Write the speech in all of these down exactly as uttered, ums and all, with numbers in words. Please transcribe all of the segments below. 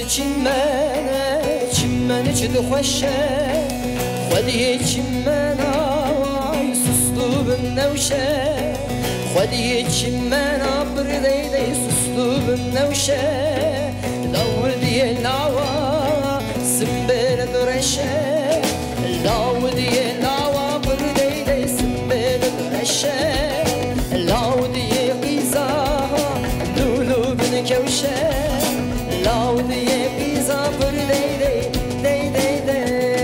چمنه چمنه چه خوشه خودی چمنه وای سستو بنوشه خودی چمنه بردی دی سستو بنوشه داودی لاوا سنبل درشه داودی لاوا بردی دی سنبل درشه لاودی قیزا لولو بنکوشه لاودی قیزا بردی دی دی دی دی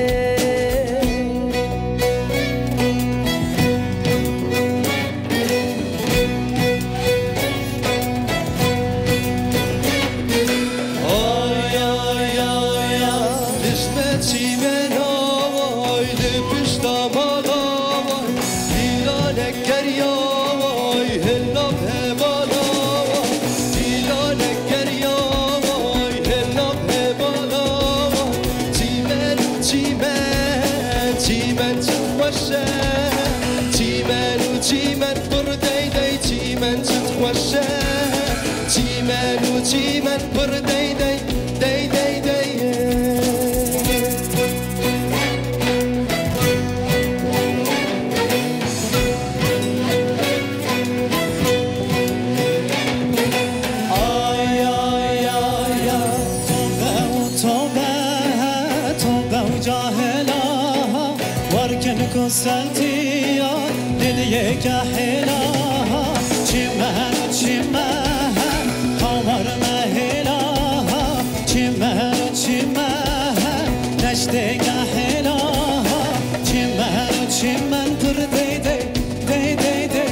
سالتيا لديك حيلا چمهن چمهن قمر مهلا چمهن چمهن نشتك حيلا چمهن چمهن پر دی دی دی دی دی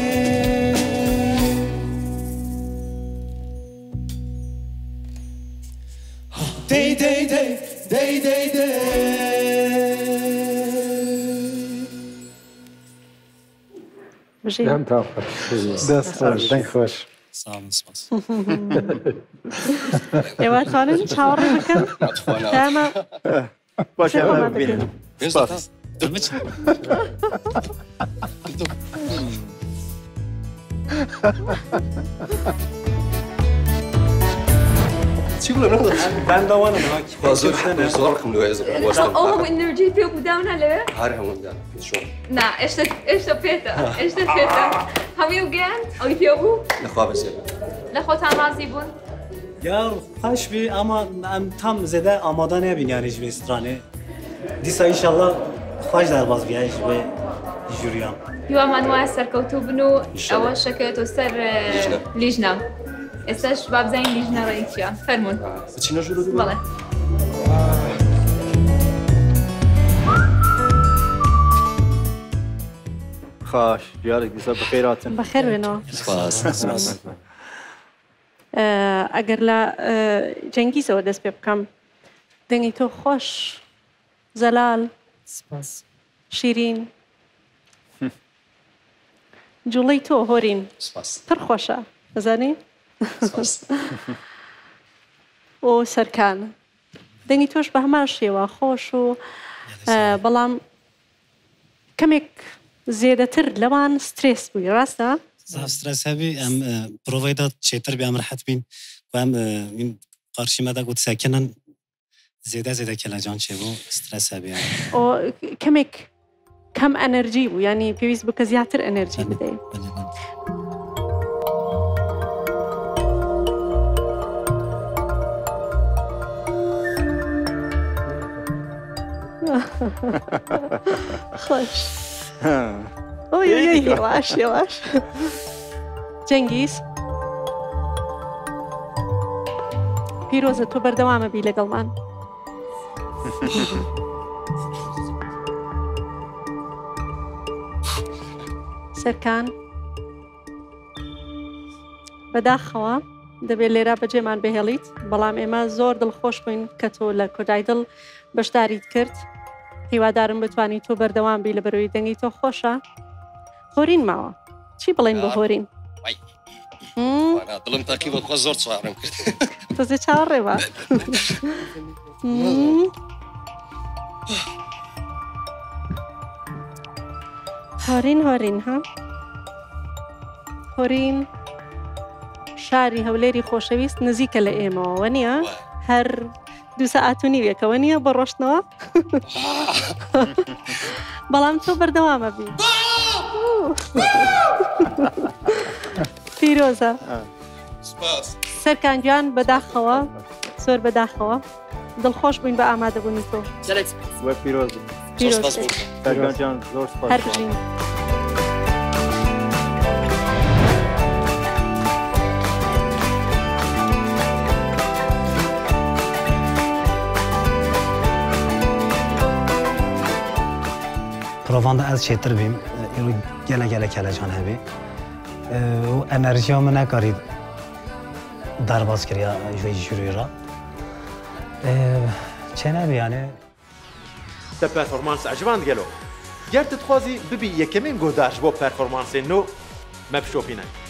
دی دی دی دی دی دی نعم توقف دست خوش دنگ خوش سلام سپاس یوار خانم چهار بکن تمام باشه من ببینم سپاس چی بودم نداشت؟ ben de varım ha. بازور حتى صوركم لو يزق وسط. أوه إنه جيت فيه بداونا له؟ عارفهم من ده شو؟ نا إيش إيش بيتا إيش بيتا هم يوجان أو يثيابو؟ نخواب زين. نخو تامازي بون؟ Ya hoş bir ama tam zede amadan ne bin yani hiçbir restoranı. Disa inşallah hoş der baz bir hiç ve jüriyam. يو ما نوع سر كوتوبنو أول شكل وسر ليجنا. استش باب زين ليجنا رئيسيا فرمون. بتشينا شو لو؟ والله. خوش جارك بسبب خيراتن بخير وينو سپاس سپاس. اگر لا جنگی سو دست بکم دنگی تو خوش زلال سپاس. شیرین جولی تو هورین سپاس. پر خوشه زنی سپاس. و سرکان دنگی توش به همه شیوه خوش و بلام کمیک زیاده تر لوان سترس بوی راسته زاف سترس هبی ام پرووایدات چیتر بی ام راحت بین و ام این قارشی مدا گوت ساکنن زیاده زیاده کلا جان چه بو سترس هبی و کمیک کم انرژی بو یعنی پیویز بو که زیادتر انرژی بده خوش اوی اوی یواش یواش جنگیز پیروزه تو بردوامه بی لگل من سرکان بەداخەوە دەبێت لێرە بەجێمان بهێڵیت بەڵام ئێمە زۆر دڵخۆش بووین کە تۆ لە کۆدای دڵ بەشداریت کرد هیوادارم بتوانی تۆ بەردەوام بی لە بەرەوەی دەنگی تۆ خۆشە هۆرین ماوە چی بڵێن بۆ هۆرین دڵم تاقیبە خۆ زۆر چوارم کرد تۆزێ چاوەڕێ بە هۆرین هۆرین ها هۆرین شاری هەولێری خۆشەویست نزیکە لە ئێمەوە نییە هەر دوو سەعات و نیوێکەوە نییە بە ڕۆشتنەوە بەڵام تۆ بەردەوامە بی پیرۆزە سەرکانگیان بەداخەوە زۆر بەداخەوە دڵخۆش بووین بە ئامادەبوونی تۆ وە پیرۆز پیرۆز سەرگانجان زۆر سپاس هەر بژین پرواندا از چطور بیم ایرو گله گله کله جان هبی و انرژی هم نکارید در باز کریا جوی جوری را چه نبی یعنی تا پرفورمانس عجبان گلو گرت تخوازی ببی یکمین گوداش با پرفورمانس نو مبشوفینه